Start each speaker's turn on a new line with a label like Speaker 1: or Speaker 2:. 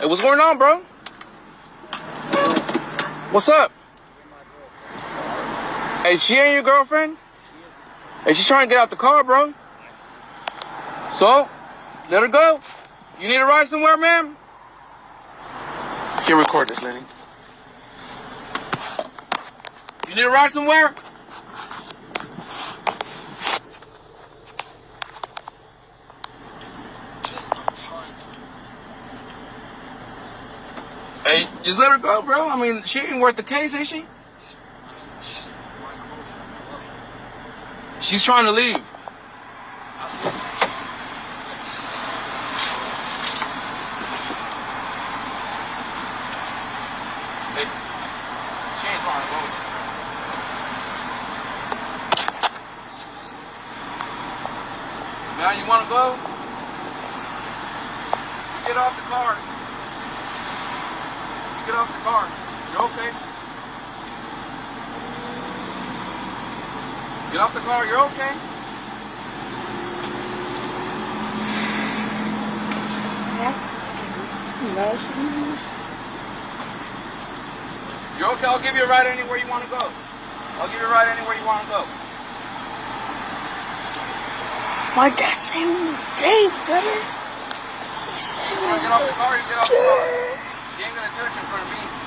Speaker 1: what's going on, bro? What's up? Hey, she ain't your girlfriend? Hey, she's trying to get out the car, bro. So, let her go. You need a ride somewhere, ma'am? Here, record this, Lenny. You need a ride somewhere? Hey, just let her go, bro. I mean, she ain't worth the case, is she? She's trying to leave. Hey, she ain't trying to go. Now you want to go? You get off the car. You get off the car. You okay? Get off the car. You're okay? You're okay? I'll give you a ride anywhere you want to go. I'll give you a ride anywhere you want to go.
Speaker 2: My dad saved me the day, brother. He saved me
Speaker 1: You want to get off the car? You get off the car. You ain't gonna touch in front of me.